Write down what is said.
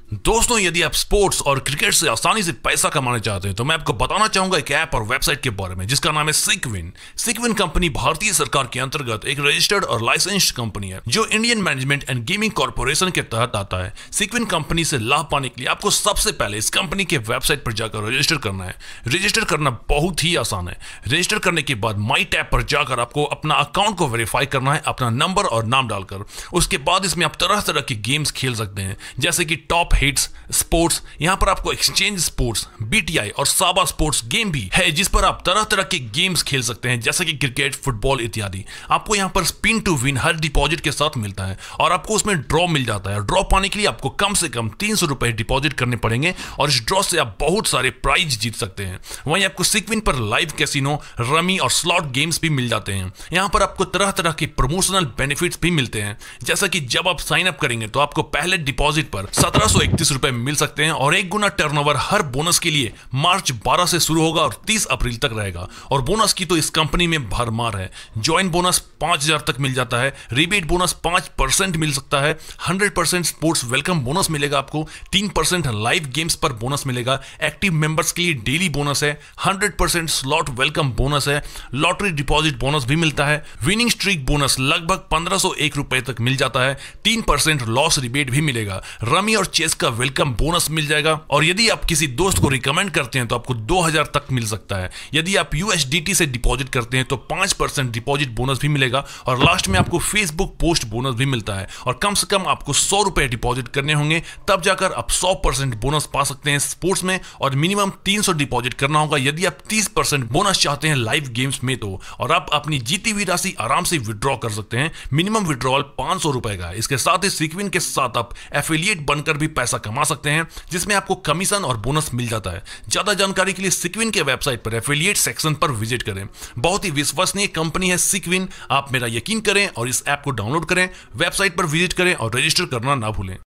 दोस्तों, यदि आप स्पोर्ट्स और क्रिकेट से आसानी से पैसा कमाना चाहते हैं तो मैं आपको बताना चाहूंगा एक ऐप और वेबसाइट के बारे में जिसका नाम है सिक्विन। सिक्विन कंपनी भारतीय सरकार के अंतर्गत एक रजिस्टर्ड और लाइसेंस्ड कंपनी है जो Indian management and gaming corporation के तहत आता है। सिक्विन कंपनी से लाभ पाने के लिए आपको सबसे पहले इस कंपनी के वेबसाइट पर जाकर रजिस्टर करना है। रजिस्टर करना बहुत ही आसान है। रजिस्टर करने के बाद माई टैब पर जाकर आपको अपना अकाउंट को वेरीफाई करना है, अपना नंबर और नाम डालकर। उसके बाद इसमें आप तरह तरह के गेम्स खेल सकते हैं जैसे कि टॉप हिट्स स्पोर्ट्स। यहां पर आपको एक्सचेंज स्पोर्ट्स, बीटीआई और साबा स्पोर्ट्स गेम भी है जिस पर आप तरह तरह के गेम्स खेल सकते हैं जैसे कि क्रिकेट, फुटबॉल इत्यादि। आपको यहां पर स्पिन टू विन हर डिपॉजिट के साथ मिलता है और आपको उसमें ड्रॉ मिल जाता है। ड्रॉ पाने के लिए आपको कम से कम 300 रुपए डिपॉजिट करने पड़ेंगे और इस ड्रॉ से आप बहुत सारे प्राइज जीत सकते हैं। वहीं आपको सिक्विन पर लाइव कैसीनो, रमी और स्लॉट गेम्स भी मिल जाते हैं। यहां पर आपको तरह तरह के प्रमोशनल बेनिफिट्स भी मिलते हैं जैसा कि जब आप साइन अप करेंगे तो आपको पहले डिपॉजिट पर 1731 रुपए मिल सकते हैं और 1 गुना टर्नओवर हर बोनस के लिए मार्च 12 से शुरू होगा और 30 अप्रैल तक रहेगा। और बोनस की तो इस कंपनी में भरमार है। ज्वाइन बोनस 5000 तक मिल जाता है, रिबेट बोनस 5% मिल सकता है, 100% स्पोर्ट्स वेलकम बोनस मिलेगा आपको, 3% लाइव गेम्स पर बोनस मिलेगा, एक्टिव मेंबर्स के लिए डेली बोनस है, 100% स्लॉट वेलकम बोनस है, लॉटरी डिपॉजिट बोनस भी मिलता है, विनिंग स्ट्रीक बोनस लगभग 1501 रुपए तक मिल जाता है, 3% लॉस रिबेट भी मिलेगा, रमी और चेस का वेलकम बोनस मिल जाएगा और यदि आप किसी दोस्त को रिकमेंड करते हैं तो आपको 2000 तक मिल सकता है। यदि आप यूएसडीटी से डिपॉजिट करते हैं तो 5% डिपॉजिट बोनस भी मिलेगा और लास्ट में आपको फेसबुक पोस्ट बोनस भी मिलता है। और कम से कम आपको 100 रुपए डिपॉजिट करने होंगे तब जाकर आप 100% बोनस पा सकते हैं स्पोर्ट्स में और मिनिमम 300 डिपॉजिट करना होगा यदि आप 30% बोनस चाहते हैं लाइव गेम्स में तो। और आप अपनी जीती हुई राशि आराम से विड्रॉ कर सकते हैं। मिनिमम विड्रॉल 500 रुपए का। इसके साथ ही सिक्विन के साथ आप एफिलिएट बनकर भी पैसा कमा सकते हैं जिसमें आपको कमीशन और बोनस मिल जाता है। ज्यादा जानकारी के लिए सिक्विन के वेबसाइट पर एफिलिएट सेक्शन पर विजिट करें। बहुत ही विश्वसनीय कंपनी है सिक्विन। आप मेरा यकीन करें और इस ऐप को डाउनलोड करें, वेबसाइट पर विजिट करें और रजिस्टर करना ना भूलें।